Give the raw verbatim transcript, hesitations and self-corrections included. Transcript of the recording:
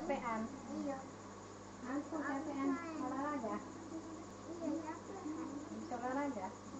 Capean. Iya. Aku capean olahraga. Iya, capek. Bisa olahraga.